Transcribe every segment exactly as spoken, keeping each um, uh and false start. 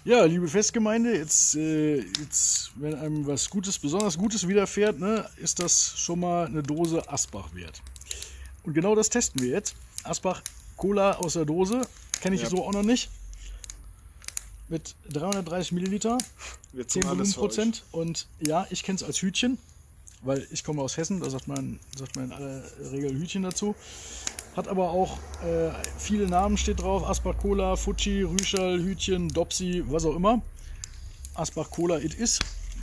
Ja, liebe Festgemeinde, jetzt, äh, jetzt, wenn einem was Gutes, besonders Gutes widerfährt, ne, ist das schon mal eine Dose Asbach wert. Und genau das testen wir jetzt. Asbach Cola aus der Dose, kenne ich Ja. so auch noch nicht. Mit dreihundertdreißig Milliliter, Wir zehn tun alles für euch. Volumenprozent. Und ja, ich kenne es als Hütchen, weil ich komme aus Hessen, da sagt man, sagt man in aller Regel Hütchen dazu. Hat aber auch äh, viele Namen steht drauf. Asbach Cola, Fuji, Rüschel, Hütchen, Dopsi, was auch immer. Asbach Cola it is.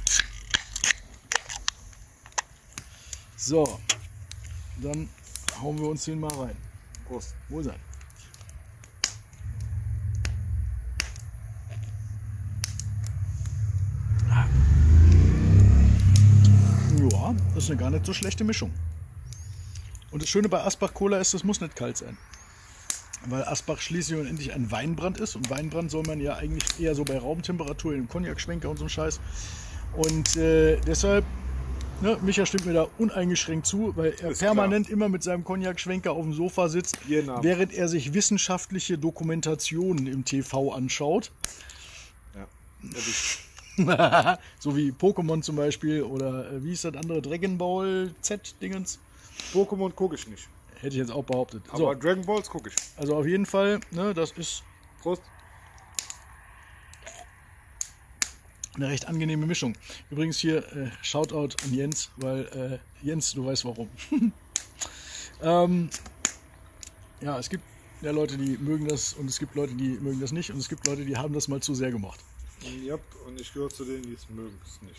So, dann hauen wir uns den mal rein. Prost. Wohl sein. Ja, das ist eine gar nicht so schlechte Mischung. Und das Schöne bei Asbach Cola ist, es muss nicht kalt sein. Weil Asbach schließlich und endlich ein Weinbrand ist. Und Weinbrand soll man ja eigentlich eher so bei Raumtemperatur im Cognac-Schwenker und so ein Scheiß. Und äh, deshalb, ne, Micha stimmt mir da uneingeschränkt zu, weil er Ist permanent immer mit seinem Cognac-Schwenker auf dem Sofa sitzt, Genau. während er sich wissenschaftliche Dokumentationen im T V anschaut. Ja. Erwischt. So wie Pokémon zum Beispiel oder äh, wie ist das andere? Dragon Ball Z-Dingens? Pokémon gucke ich nicht. Hätte ich jetzt auch behauptet. Aber So, Dragon Balls gucke ich. also auf jeden Fall, ne, das ist Prost. eine recht angenehme Mischung. Übrigens hier äh, Shoutout an Jens, weil äh, Jens, du weißt warum. ähm, ja, es gibt ja Leute, die mögen das und es gibt Leute, die mögen das nicht und es gibt Leute, die haben das mal zu sehr gemacht. Ja, und ich gehöre zu denen, die es mögen es nicht.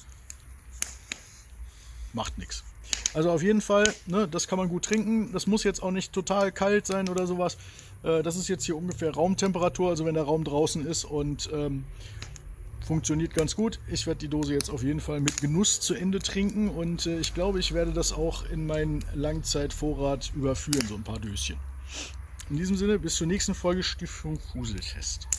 Macht nichts. Also auf jeden Fall, ne, das kann man gut trinken. Das muss jetzt auch nicht total kalt sein oder sowas. Äh, das ist jetzt hier ungefähr Raumtemperatur, also wenn der Raum draußen ist und ähm, funktioniert ganz gut. Ich werde die Dose jetzt auf jeden Fall mit Genuss zu Ende trinken und äh, ich glaube, ich werde das auch in meinen Langzeitvorrat überführen, so ein paar Döschen. In diesem Sinne, bis zur nächsten Folge Stiftung Fuseltest.